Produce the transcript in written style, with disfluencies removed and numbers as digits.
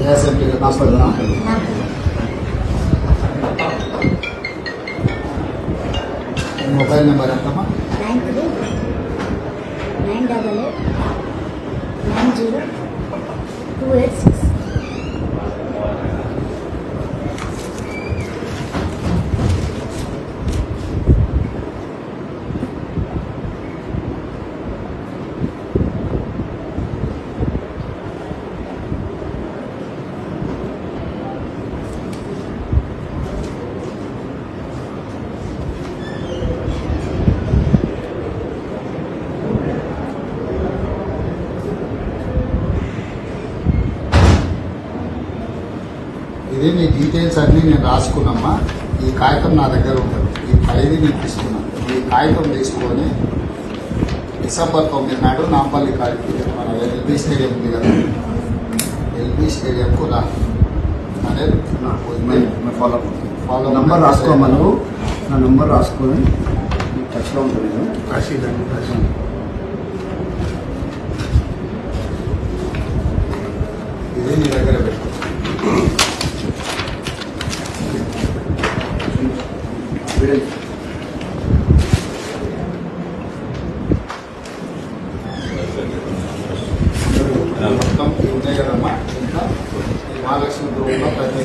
ఏఎస్ఎంపీ mobile number ఎంతమ్మా 9398902866 ఇది మీ details అన్నీ నేను రాసుకున్నామ్మా. ఈ కాగితం నా దగ్గర ఉంటుంది. ఈ ఖైదీ నేను తీసుకున్నాను. ఈ కాగితం తీసుకొని డిసెంబర్ 9 నాడు నాంపల్లి కాడికి మన ఎల్బీ స్టేడియం ఉంది కదా, ఎల్బీ స్టేడియంకు రా అనేది ఫాలో నంబర్ రాసుకోమా. నువ్వు నా నంబర్ రాసుకొని టచ్లో ఉంటుంది నేను ఇది నీ దగ్గర పెట్టు. మొత్తం ఉన్నాయి కదమ్మా. ఇంకా మహాలక్ష్మి గ్రూప్లో ప్రతి